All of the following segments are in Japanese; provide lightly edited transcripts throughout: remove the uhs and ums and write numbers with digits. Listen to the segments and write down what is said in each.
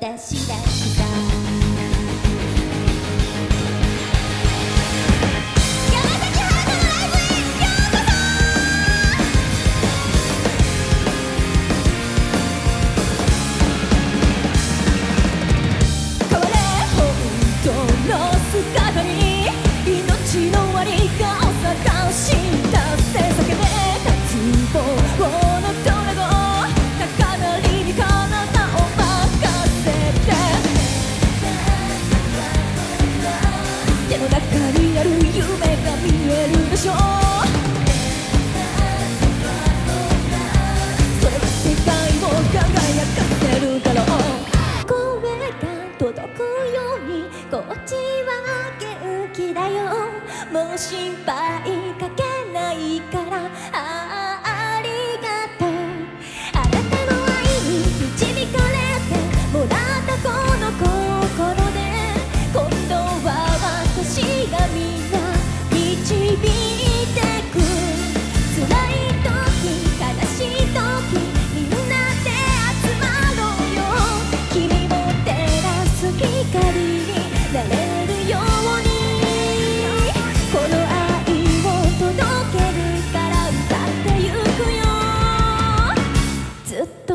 私だしさ。もう心配かけないからありがとう。あなたの愛に導かれてもらったこの心で今度は私がみんな導いてく。辛い時悲しい時みんなで集まろうよ。君も照らす光になれるようにこの愛を届けるから歌ってゆくよずっと。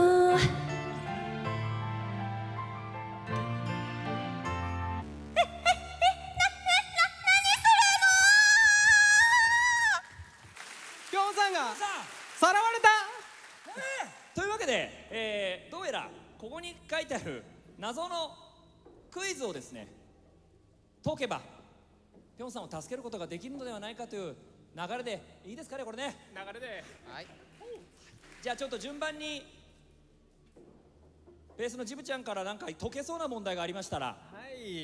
きょんさんがさらわれたというわけで、どうやらここに書いてある謎のクイズをですね解けばぴょんさんを助けることができるのではないかという流れでいいですかね、これね。 流れで、はい、 じゃあちょっと順番にベースのジブちゃんからなんか解けそうな問題がありましたら。 はい、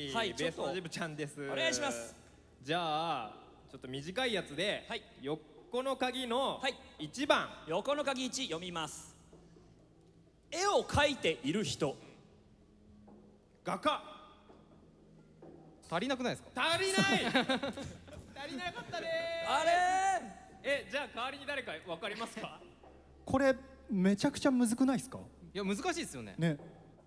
はい、 ベースのジブちゃんです。 お願いします。 じゃあちょっと短いやつで、 はい、 横の鍵の1番、 横の鍵1読みます。絵を描いている人。 画家。 足りなくないですか？ 足りない足りなかったね。 あれじゃあ代わりに誰か分かりますか？ これめちゃくちゃむずくないですか？ いや難しいですよね。 ね。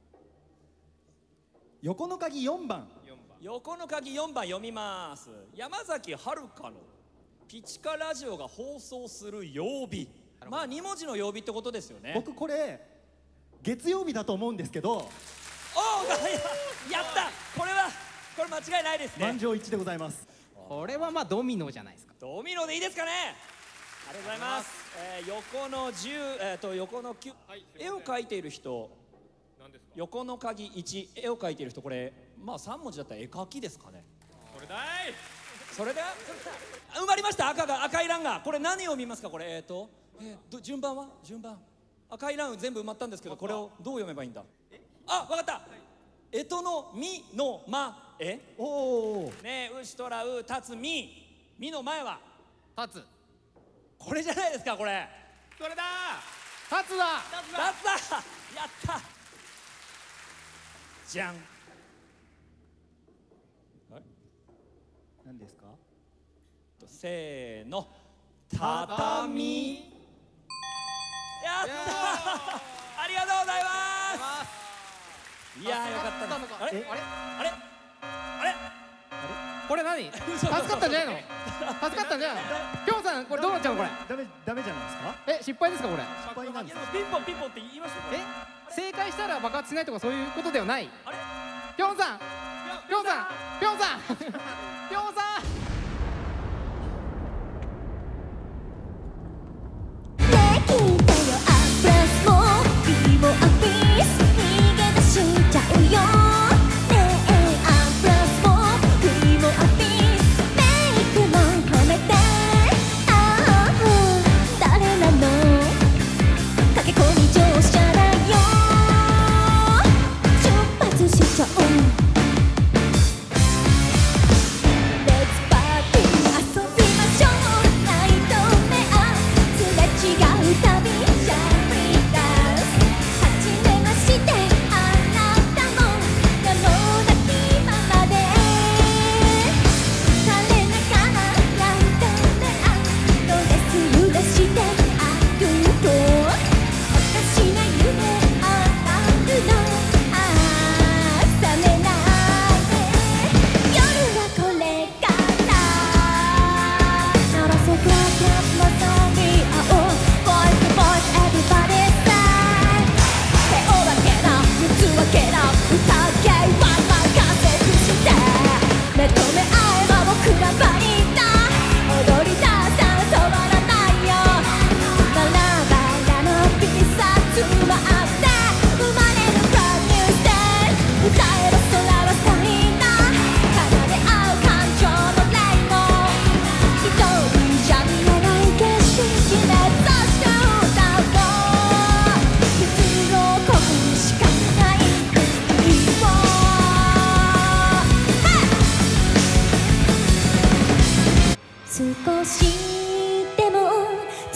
横の鍵4番。 横の鍵4番読みます。山崎遥のピチカラジオが放送する曜日。まあ2文字の曜日ってことですよね。 僕これ月曜日だと思うんですけど。 おお、やった。これ間違いないですね。 満場一致でございます。 これはまあドミノじゃないですか。 ドミノでいいですかね。ありがとうございます。横の10、横の9、絵を描いている人。横の鍵1、絵を描いている人、これまあ3文字だったら絵描きですかね。 これだい。 それで埋まりました。赤い欄が。これ何を見ますか。これ順番は赤い欄全部埋まったんですけど、これをどう読めばいいんだ。あ、わかった。えとのみのまえ。 おお。 ねえ、うしとらうたつみ。みの前は立つ。 これじゃないですか。これそれだ。 立つだ。 やったじゃん。 何ですか？ せーの、畳。やったありがとうございます。いやー、よかったな。あれこれ何？助かったんじゃないの？助かったんじゃないの？きょんさんこれどうなっちゃうのこれ？ ダメじゃないですか？ 失敗ですかこれ？ 失敗なんですか？ ピンポンピンポンって言いましたよ。 正解したら爆発しないとかそういうことではない。 あれ？ きょんさんきょんさんきょんさんきょんさん出発しちゃおう。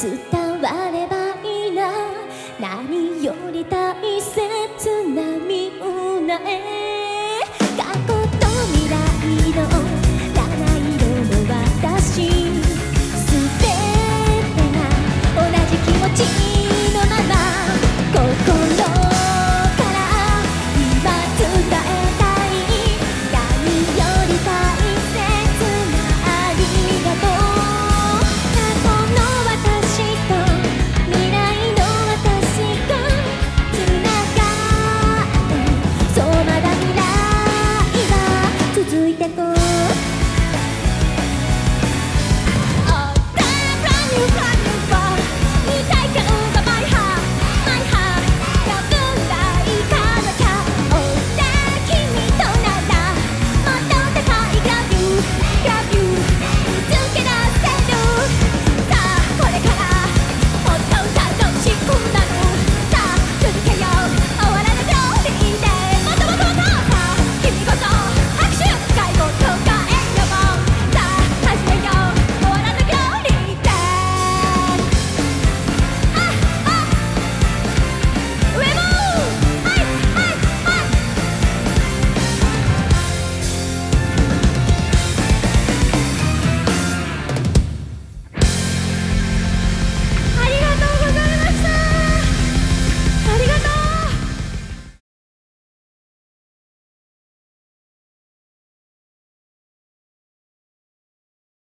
ずっと